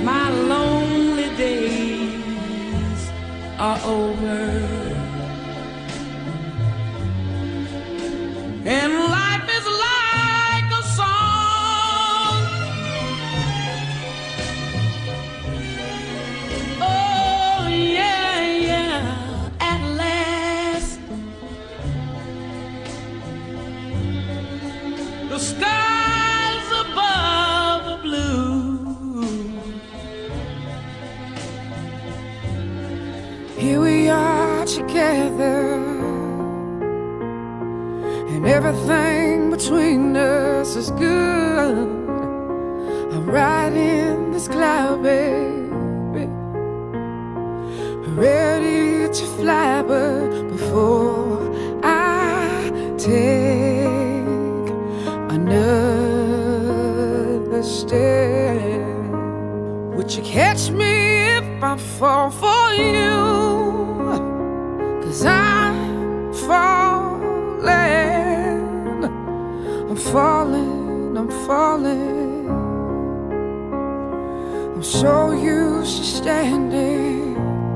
my lonely days are over, and life is like a song. Oh yeah, yeah, at last the skies above are blue. Here we are together, and everything between us is good. I'm riding this cloud, baby, ready to fly, but before I take another step, would you catch me if I fall for you? 'Cause I'm falling, I'm falling, I'm falling. I'm so used to standing,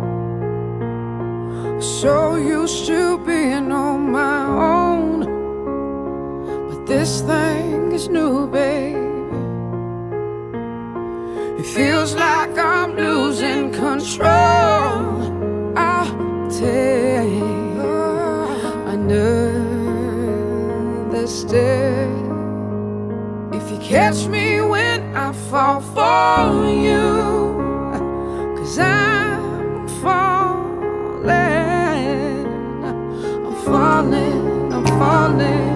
so used to being on my own, but this thing is new, babe. It feels like I'm losing control. I'll take another step if you catch me when I fall for you. 'Cause I'm falling, I'm falling, I'm falling.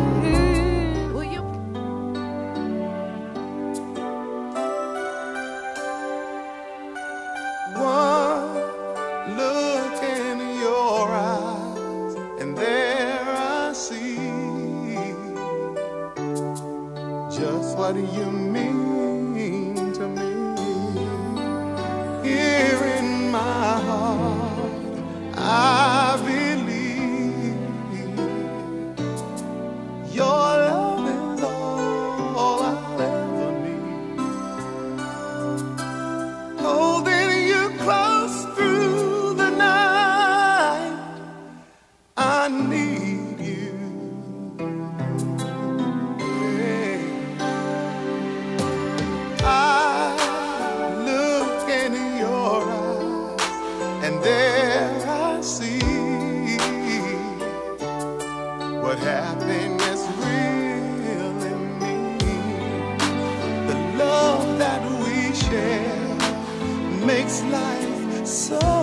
What do you mean to me? Here in my heart, I believe your love is all I'll ever need. Holding you close through the night, I need you. Happiness really means the love that we share makes life so